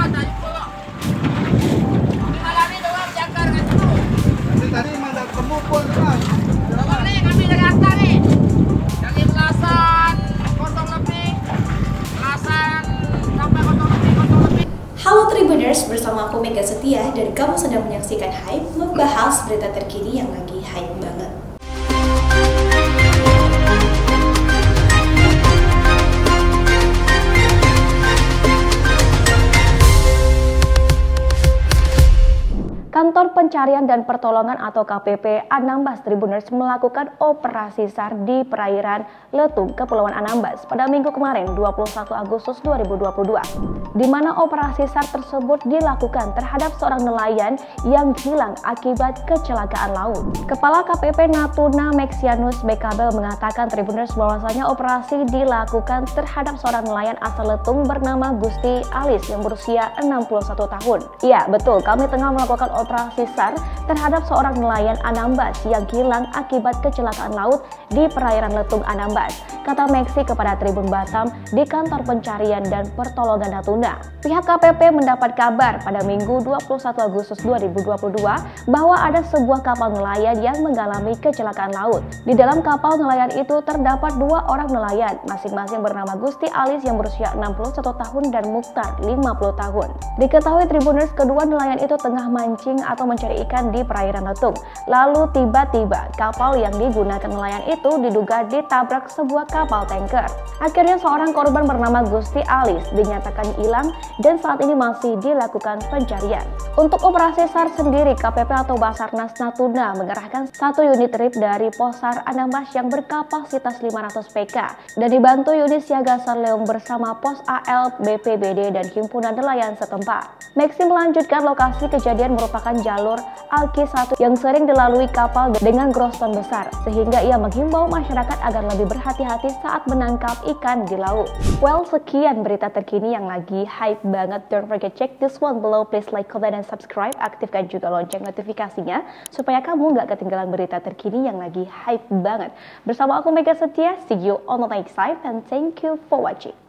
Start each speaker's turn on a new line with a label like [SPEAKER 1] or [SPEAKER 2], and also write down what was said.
[SPEAKER 1] Tadi mana ketemu pun kan?
[SPEAKER 2] Nih kami dari atas nih. Dari belasan kosong lebih, belasan sampai kosong lebih.
[SPEAKER 3] Halo Tribuners, bersama aku Mega Setia dan kamu sedang menyaksikan Hype, membahas berita terkini yang lagi hype banget. Kantor Pencarian dan Pertolongan atau KPP Anambas Tribuners melakukan operasi SAR di perairan Letung, Kepulauan Anambas pada Minggu kemarin 21 Agustus 2022, di mana operasi SAR tersebut dilakukan terhadap seorang nelayan yang hilang akibat kecelakaan laut. Kepala KPP Natuna Mexianus Bekabel mengatakan Tribuners bahwasanya operasi dilakukan terhadap seorang nelayan asal Letung bernama Gusti Alis yang berusia 61 tahun. Iya, betul, kami tengah melakukan operasi SAR terhadap seorang nelayan Anambas yang hilang akibat kecelakaan laut di perairan Letung Anambas, kata Meksi kepada Tribun Batam di Kantor Pencarian dan Pertolongan Natuna. Pihak KPP mendapat kabar pada Minggu 21 Agustus 2022 bahwa ada sebuah kapal nelayan yang mengalami kecelakaan laut. Di dalam kapal nelayan itu terdapat dua orang nelayan, masing-masing bernama Gusti Alis yang berusia 61 tahun dan Mukhtar 50 tahun. Diketahui Tribuners, kedua nelayan itu tengah mancing atau mencari ikan di perairan Letung. Lalu tiba-tiba kapal yang digunakan nelayan itu diduga ditabrak sebuah kapal tanker. Akhirnya seorang korban bernama Gusti Alis dinyatakan hilang dan saat ini masih dilakukan pencarian. Untuk operasi SAR sendiri, KPP atau Basarnas Natuna mengerahkan satu unit RIP dari Posar Anambas yang berkapasitas 500 PK dan dibantu unit siaga SAR Leung bersama Pos AL, BPBD dan Himpunan Nelayan setempat. Meksi melanjutkan lokasi kejadian merupakan jalur Alki 1 yang sering dilalui kapal dengan groston besar, sehingga ia menghimbau masyarakat agar lebih berhati-hati saat menangkap ikan di laut. Well, sekian berita terkini yang lagi hype banget. Don't forget check this one below. Please like, comment, dan subscribe. Aktifkan juga lonceng notifikasinya supaya kamu nggak ketinggalan berita terkini yang lagi hype banget. Bersama aku Mega Setia, see you on the next time and thank you for watching.